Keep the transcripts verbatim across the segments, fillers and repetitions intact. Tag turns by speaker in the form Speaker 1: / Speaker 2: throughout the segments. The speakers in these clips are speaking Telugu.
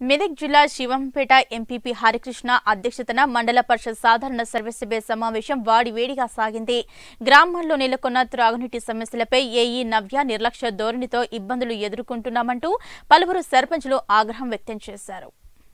Speaker 1: మెదక్ జిల్లా శివంపేట ఎంపీపీ హరికృష్ణ అధ్యక్షతన మండల పరిషత్ సాధారణ సర్వసభ్య సమావేశం వాడివేడిగా సాగింది. గ్రామాల్లో నెలకొన్న త్రాగునీటి సమస్యలపై ఏఈ నవ్య నిర్లక్ష్య ధోరణితో ఇబ్బందులు ఎదుర్కొంటున్నామంటూ పలువురు సర్పంచులు ఆగ్రహం వ్యక్తం చేశారు.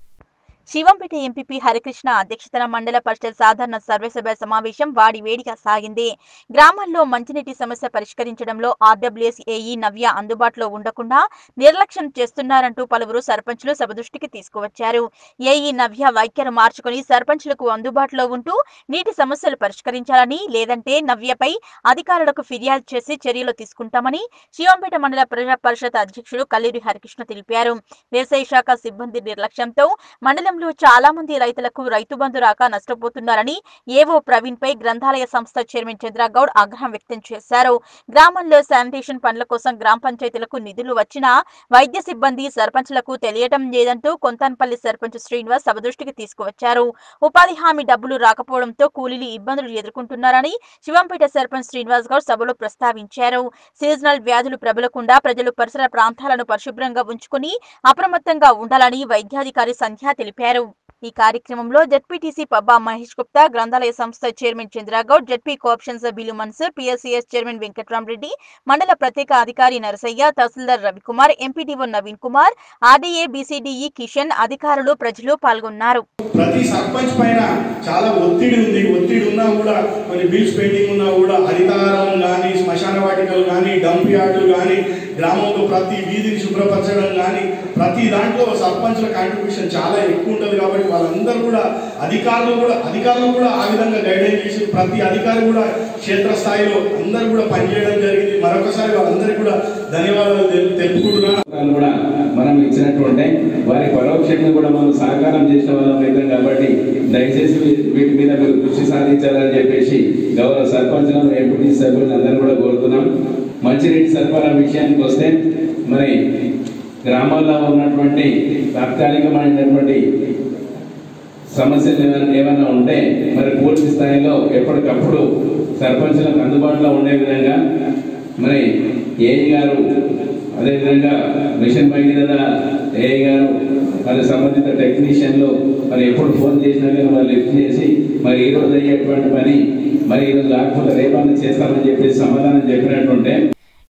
Speaker 1: శివంపేట ఎంపీపీ హరికృష్ణ అధ్యక్షతన మండల పరిషత్ సాధారణ సర్వసభ్య సమావేశం వాడివేడిగా సాగింది. గ్రామాల్లో మంచినీటి సమస్య పరిష్కరించడంలో ఆర్డబ్ల్యూఎస్ ఏఈ నవ్య అందుబాటులో ఉండకుండా నిర్లక్ష్యం చేస్తున్నారంటూ పలువురు సర్పంచులు సభ దృష్టికి తీసుకువచ్చారు. ఏఈ నవ్య వైఖరి మార్చుకుని సర్పంచులకు అందుబాటులో ఉంటూ నీటి సమస్యలు పరిష్కరించాలని, లేదంటే నవ్యపై అధికారులకు ఫిర్యాదు చేసి చర్యలు తీసుకుంటామని శివంపేట మండల ప్రజా పరిషత్ అధ్యక్షుడు కల్లూరి హరికృష్ణ తెలిపారు. వ్యవసాయ శాఖ సిబ్బంది నిర్లక్ష్యంతో మండలం చాలా మంది రైతులకు రైతు బంధు రాక నష్టపోతున్నారని ఏవో ప్రవీణ్ పై గ్రంథాలయ సంస్థ చైర్మన్ చంద్రగౌడ్ ఆగ్రహం వ్యక్తం చేశారు. గ్రామంలో శానిటేషన్ పనుల కోసం గ్రామ పంచాయతీలకు నిధులు వచ్చినా వైద్య సిబ్బంది సర్పంచ్లకు తెలియటం లేదంటూ కొంతాన్పల్లి సర్పంచ్ శ్రీనివాస్ సభ దృష్టికి తీసుకువచ్చారు. ఉపాధి హామీ డబ్బులు రాకపోవడంతో కూలీలు ఇబ్బందులు ఎదుర్కొంటున్నారని శివంపేట సర్పంచ్ శ్రీనివాస్ గౌడ్ సభలో ప్రస్తావించారు. సీజనల్ వ్యాధులు ప్రబలకుండా ప్రజలు పరిసర ప్రాంతాలను పరిశుభ్రంగా ఉంచుకుని అప్రమత్తంగా ఉండాలని వైద్యాధికారి సంధ్య తెలిపారు. ఈ కార్యక్రమంలో జెడ్పీటీసీ పబ్బా మహేష్ గుప్తా, గ్రంథాలయ సంస్థ చైర్మన్ చంద్రగౌడ్, జెడ్పీ కోఆప్షన్ సభ్యులు మన్సూర్, పీఎస్సీఎస్ చైర్మన్ వెంకట్రామరెడ్డి, మండల ప్రత్యేక అధికారి Narasayya, tahsildar Ravikumar, MPDO Naveen Kumar, RDA BCDE Kishan, అధికారులు, ప్రజలు పాల్గొన్నారు.
Speaker 2: ప్రతి సర్పంచ్ పైన చాలా ఒత్తిడి ఉంది. ఒత్తిడి ఉన్నా కూడా కొన్ని బిల్స్ పెండింగ్ ఉన్నా కూడా హరితారం కానీ, శ్మశాన వాటికలు కానీ, డంప్ యార్డులు కానీ, గ్రామంలో ప్రతి వీధిని శుభ్రపరచడం కానీ, ప్రతి దాంట్లో సర్పంచ్ల కాంట్రిబ్యూషన్ చాలా ఎక్కువ ఉంటుంది. కాబట్టి వాళ్ళందరూ కూడా అధికారులు కూడా అధికారులు కూడా ఆ విధంగా గైడెన్స్ చేసి ప్రతి అధికారి కూడా క్షేత్రస్థాయిలో అందరూ కూడా పనిచేయడం జరిగింది. మరొకసారి వాళ్ళందరికీ కూడా ధన్యవాదాలు తెలుపుకుంటున్నాను.
Speaker 3: కూడా మనం ఇచ్చినటువంటి వారి పరోక్షంగా కూడా మనం సహకారం చేసిన వాళ్ళం అవుతాం. కాబట్టి దయచేసి వీటి మీద మీరు కృషి సాధించాలని చెప్పేసి గౌరవ సర్పంచులను, ఎంపీటీ సభ్యులను అందరూ కూడా కోరుతున్నాం. మంచినీటి సరఫరా విషయానికి వస్తే మరి గ్రామాల్లో ఉన్నటువంటి తాత్కాలికమైనటువంటి సమస్యలు ఏమైనా ఏమైనా ఉంటే మరి పూర్తి స్థాయిలో ఎప్పటికప్పుడు సర్పంచులకు అందుబాటులో ఉండే విధంగా మరి ఏఈ గారు, అదేవిధంగా మిషన్ భగీరథ ఏఈ గారు, మరి సంబంధిత టెక్నీషియన్లు మరి ఎప్పుడు ఫోన్ చేసినా కానీ వాళ్ళు లిఫ్ట్ చేసి మరి ఈ రోజు అయ్యేటువంటి పని మరి ఈరోజు కాకపోతే రేపన్నా చేస్తామని చెప్పేసి సమాధానం చెప్పినట్టుంటే